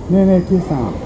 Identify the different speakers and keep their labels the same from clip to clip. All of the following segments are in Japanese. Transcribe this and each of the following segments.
Speaker 1: ねえねえ、Qさん。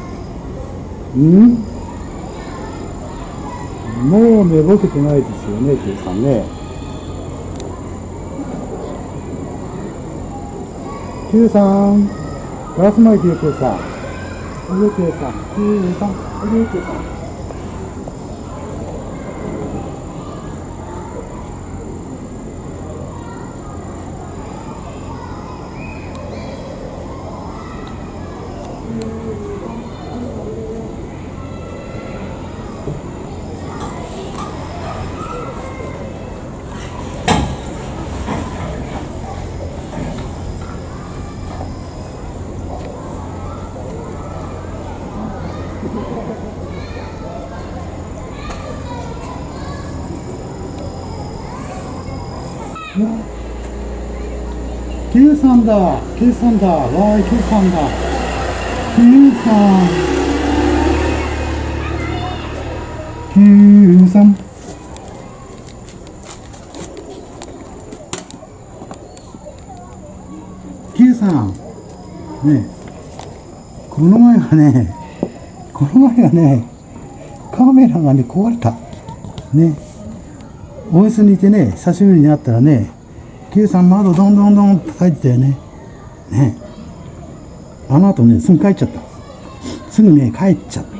Speaker 1: もう寝ぼけてないですよね、Qさんね。Qさん。ガラスマイクよ、Qさん。おいで、Qさん。Qさん。おいで、Qさん。Qさんだ、Qさんだ、わーい、Qさんだ、Qさん、Qさん、Qさん、ねえ、この前はね、カメラがね、壊れた。ね、オフィスにいてね、久しぶりに会ったらね、Qさん窓どんどんどんって叩いてたよね。ね。あの後ね、すぐ帰っちゃった。すぐね、帰っちゃった。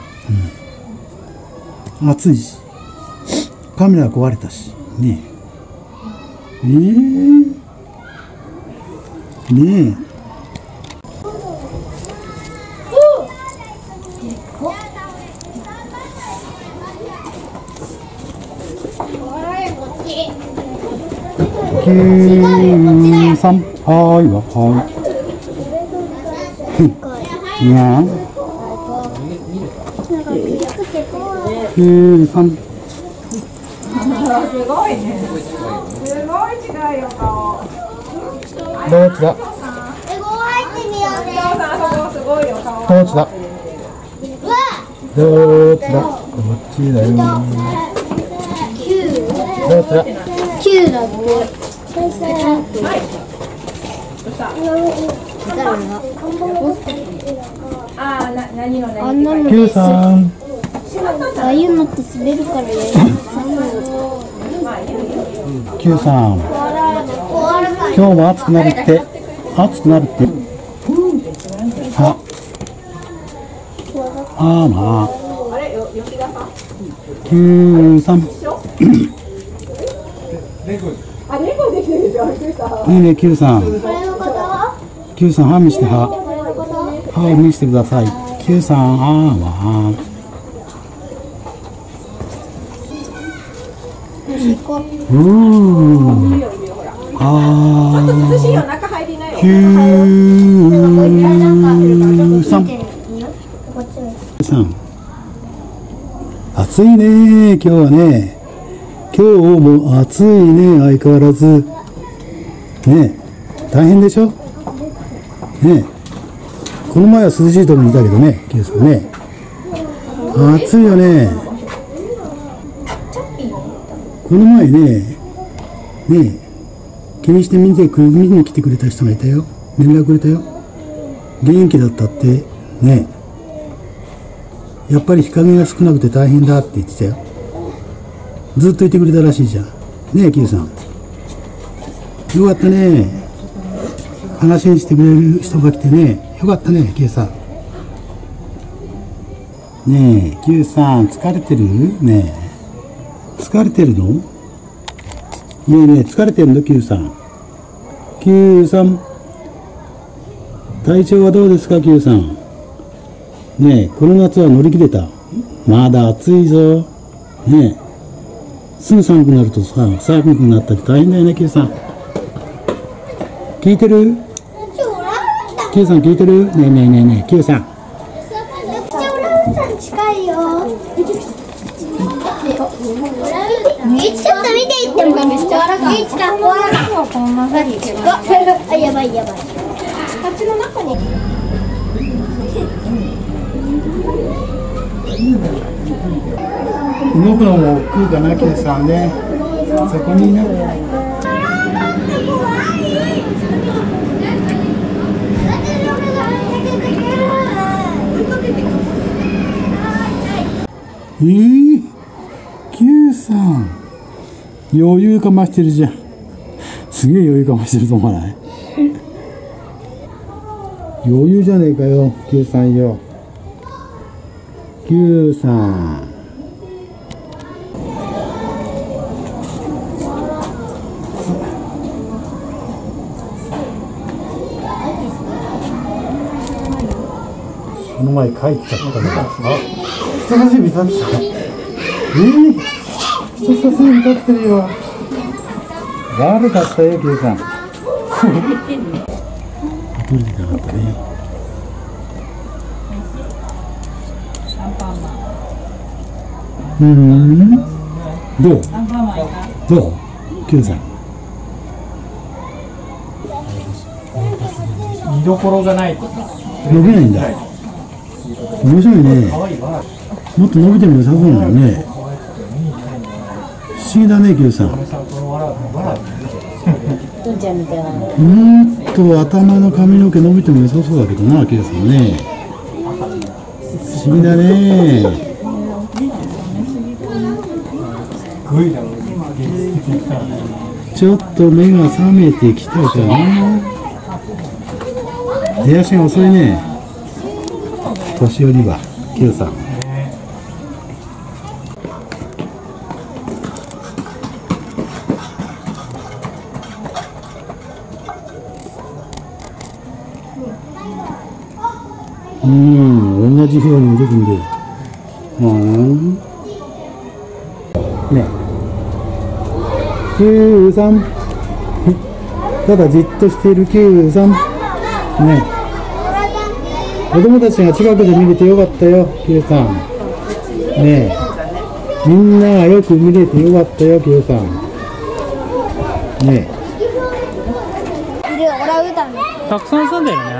Speaker 1: 暑いし。カメラ壊れたし。ねえ。ねえ。Qさん、はーいわ、はーい。にゃん。Qさん。
Speaker 2: すごいね。すごい違うよ、顔。
Speaker 1: どっちだ。
Speaker 2: すごいよ、顔。
Speaker 1: どっちだ。どっちだ。こっちだよ。どっちだ。
Speaker 3: 9だって。あんなの
Speaker 1: Qさん。
Speaker 3: ああいうのって滑るからやり
Speaker 1: Qさん。今日も暑くなるって。まあ。Qさん。ねえねえ、Qさん。Qさん、歯見して、歯を見せてください。Qさん、暑いね、今日はね。今日も暑いね、相変わらず。ね、大変でしょ。ね、この前は涼しいところにいたけどね、Qさんね。暑いよね。この前ね、気にして見に来てくれた人がいたよ。連絡くれたよ。元気だったってね。やっぱり日陰が少なくて大変だって言ってたよ。ずっといてくれたらしいじゃん。ねえ、Qさん。よかったね。話にしてくれる人が来てね。よかったね、Qさん。ねえ、Qさん、疲れてる？ねえ。疲れてるの？ねえねえ、疲れてるの？ Qさん。Qさん。体調はどうですか、Qさん。ねえ、この夏は乗り切れた？まだ暑いぞ。ねえ。すぐ寒くなるとさ、寒くなったり大変だよね、Qさん。聞いてる？ Qさん聞いてる？ねえねえねえねえ、Qさん。
Speaker 3: 近いよ。ちょっと見ていってもめっちゃ柔らかい。こんなふうに。やばい。口の中に。
Speaker 1: 動くのも億劫かな、Qさんね。そこにね。 93。余裕かましてるじゃん。すげえ余裕かましてると思わない？余裕じゃねえかよ、93よ。93。この前帰っちゃったのが、あ、人差し指立ってた。人差し指立ってるよ。悪かったよ、Qさん。取れてなかったね。どう？どう？Qさん。
Speaker 4: 見どころがないと
Speaker 1: 伸びないんだ。面白いね。もっと伸びても良さそうなんだよね。不思議だね、Qさん。頭の髪の毛伸びても良さそうだけどな、Qさんね。不思議だね。ちょっと目が覚めてきたかな。出足が遅いね。年寄りは Q さん。同じように動くんで。ね。Qさん。ただじっとしている Qさん。ね。子供たちが近くで見れてよかったよ、Qさん。ねえ。みんながよく見れてよかったよ、Qさん。ねえ。
Speaker 4: たくさん住んでるね。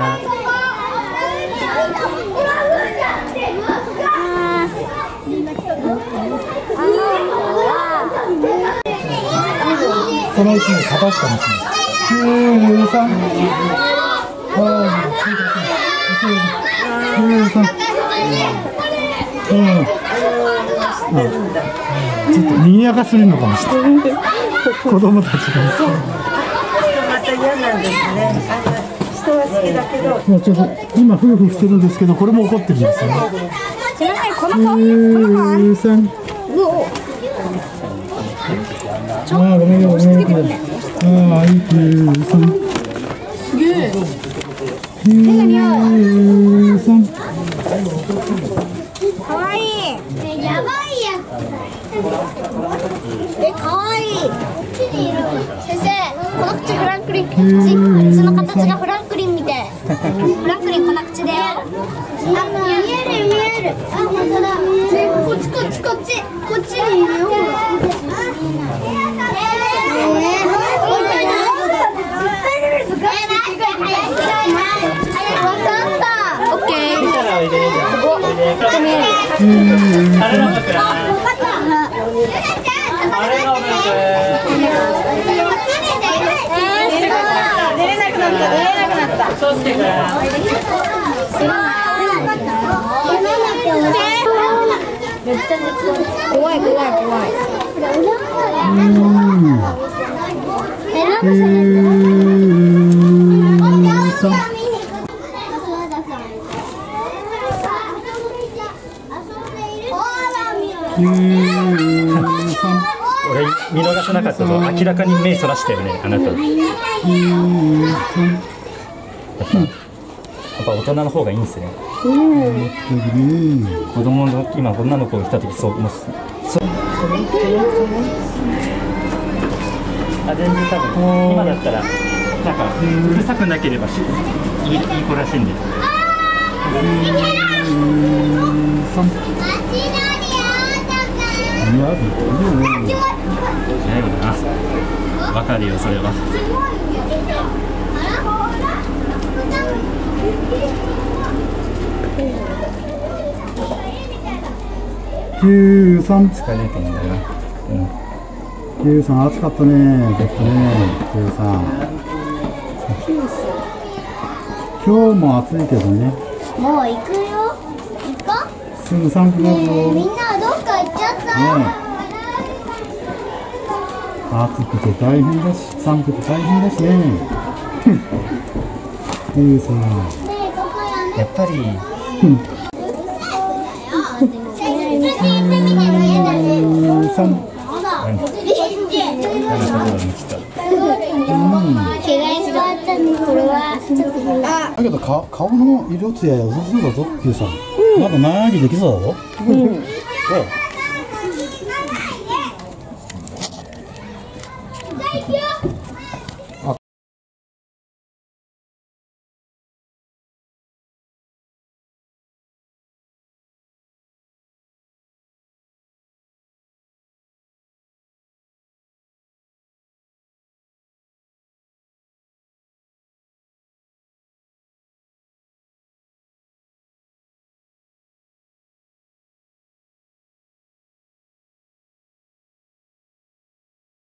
Speaker 1: そのうちに片したんですね。Qさん。ちょっと賑やかすぎるのかもしれない。子供たちが。
Speaker 5: また嫌なんですね。人は好きだけど。
Speaker 1: もうちょっと今夫婦してるんですけど、これも怒ってるんですよね。
Speaker 2: すみません、この子。
Speaker 1: さん。ああ、ごめんよ、ごめんよ。ああ、いいさん。
Speaker 2: すげえ。
Speaker 1: さん。
Speaker 2: かわいい。
Speaker 3: やばいやつ。かわいい。先生、この口フランクリン。口の形がフランクリンみたい。フランクリンこんな口だよ。見える見える。あ、本当だ。こっちこっちこっち。こっちにいるよ。
Speaker 2: 怖い怖い怖い。
Speaker 4: 俺見逃さなかったぞ。明らかに目そらしたよね、あなた。やっぱ大人の方がいいんですね。子供の今女の子が来た時そうもう全然多分今だったらなんかうるさくなければいい子らしいんで。ないよな。わかるよそれは。
Speaker 1: 93。
Speaker 4: 疲れてんだな。
Speaker 1: 93暑かったね。ちょっとね、93。今日も暑いけどね。
Speaker 3: もう行くよ。行こう。
Speaker 1: すぐ寒くなるぞ。
Speaker 3: みんなはどっか行っちゃった。
Speaker 1: 暑くて大変だし、寒くて大変だしね。さ
Speaker 4: やっぱり
Speaker 3: 毛がいっぱいあったんで、これはちょっと
Speaker 1: だけど顔の色艶良さそうだぞ、Qさん。なんか長生きできそうだぞ。